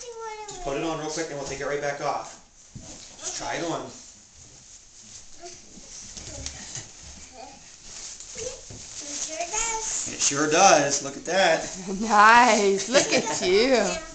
Just put it on real quick and we'll take it right back off. Just try it on. It sure does. Look at that. Nice. Look at you.